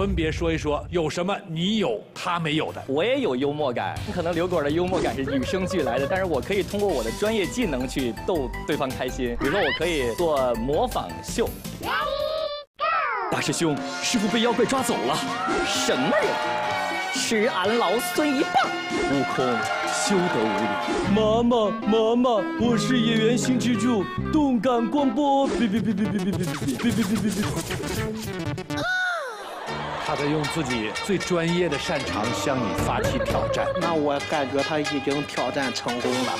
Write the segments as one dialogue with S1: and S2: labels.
S1: 分别说一说有什么你有他没有的。
S2: 我也有幽默感，可能刘果的幽默感是与生俱来的，但是我可以通过我的专业技能去逗对方开心。比如说，我可以做模仿秀。大师兄，师傅被妖怪抓走了。什么人？吃俺老孙一棒！悟空，休得无礼！妈妈，妈妈，我是演员新之助，动感光波！
S1: 他在用自己最专业的擅长向你发起挑战。
S3: 那我感觉他已经挑战成功了。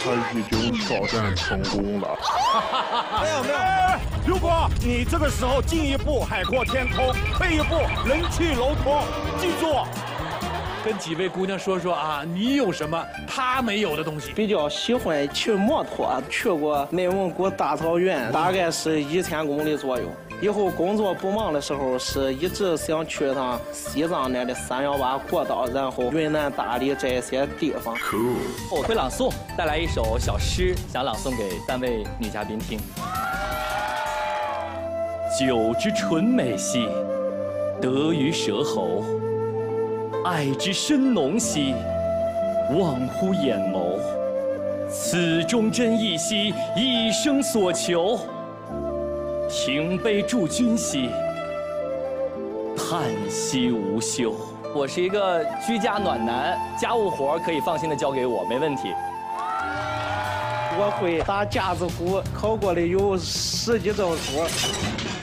S4: 没有。如果你这个时候进一步海阔天空，退一步人去楼空，记住。
S1: 跟几位姑娘说说啊，你有什么她没有的东西？
S3: 比较喜欢骑摩托，去过内蒙古大草原，大概是1000公里左右。以后工作不忙的时候，是一直想去趟西藏那的318国道，然后云南大理这些地方。
S2: 我会朗诵，带来一首小诗，想朗诵给3位女嘉宾听。酒之纯美兮，得于舌喉；爱之深浓兮，忘乎眼眸。此中真意兮，一生所求。停杯助君兮，叹息无休。我是一个居家暖男，家务活可以放心的交给我，没问题。
S3: 我会打架子鼓，考过的有10几证书。